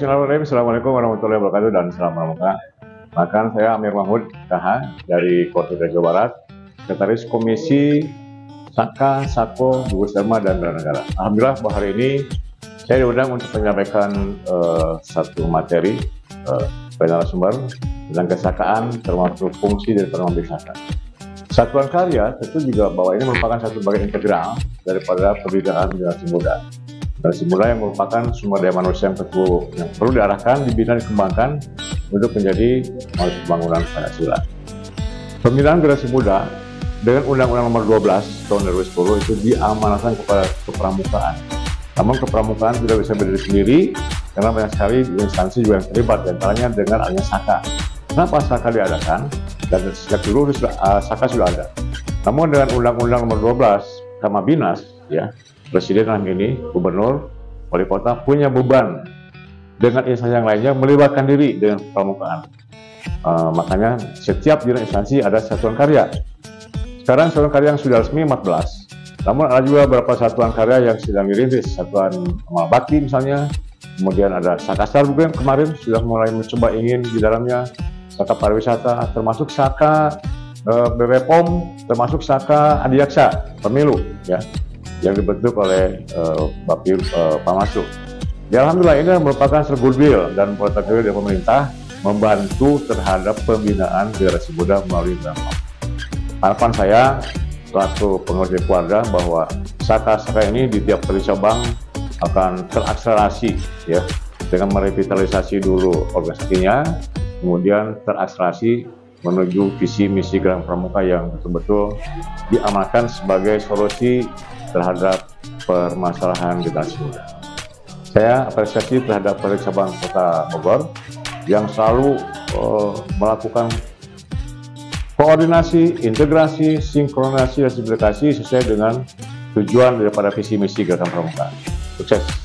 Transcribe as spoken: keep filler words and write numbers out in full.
bismillahirrahmanirrahim. Assalamualaikum warahmatullahi wabarakatuh dan salam pramuka. Bahkan saya Amir Mahmud K H dari Koordinator Jawa Barat, Sekretaris Komisi Saka, Sako, Gugus Dharma dan Bela Negara. Alhamdulillah bahwa hari ini saya diundang untuk menyampaikan uh, satu materi uh, narasumber tentang kesakaan termasuk fungsi dari pengembangan saka. Satuan karya tentu juga bahwa ini merupakan satu bagian integral daripada pendidikan generasi muda. Generasi muda yang merupakan sumber daya manusia yang perlu, yang perlu diarahkan, dibina, dikembangkan untuk menjadi pembangunan Pancasila. Pembinaan generasi muda dengan Undang-Undang Nomor dua belas Tahun dua ribu sepuluh itu diamanahkan kepada kepramukaan. Namun kepramukaan tidak bisa berdiri sendiri karena banyak sekali instansi juga yang terlibat, diantaranya dengan adanya Saka. Kenapa Saka diadakan? Dan sejak dulu uh, Saka sudah ada. Namun dengan Undang-Undang Nomor dua belas sama Binas, ya, Presiden dalam ini, Gubernur, Wali Kota punya beban dengan instansi yang lainnya melibatkan diri dengan kepramukaan. Uh, makanya setiap jenis instansi ada satuan karya. Sekarang satuan karya yang sudah resmi empat belas. Namun ada juga beberapa satuan karya yang sedang dirintis. Satuan Amal Bakti misalnya. Kemudian ada Sakasar juga yang kemarin sudah mulai mencoba ingin di dalamnya. Saka pariwisata, termasuk Saka uh, B P P O M, termasuk Saka Adiaksa Pemilu, ya, yang dibentuk oleh uh, Bapil uh, Pamasu. Ya, alhamdulillah ini merupakan goodwill dan program dari pemerintah membantu terhadap pembinaan generasi muda melalui drama. Harapan saya selaku pengerja keluarga bahwa Saka-Saka ini di tiap kali cabang akan terakselerasi, ya, dengan merevitalisasi dulu organisasinya, kemudian terakselerasi menuju visi misi Gerakan Pramuka yang betul-betul diamankan sebagai solusi terhadap permasalahan generasi muda. Saya apresiasi terhadap Polres Cabang Kota Bogor yang selalu uh, melakukan koordinasi, integrasi, sinkronisasi, dan simplifikasi sesuai dengan tujuan daripada visi misi Gerakan Pramuka. Sukses!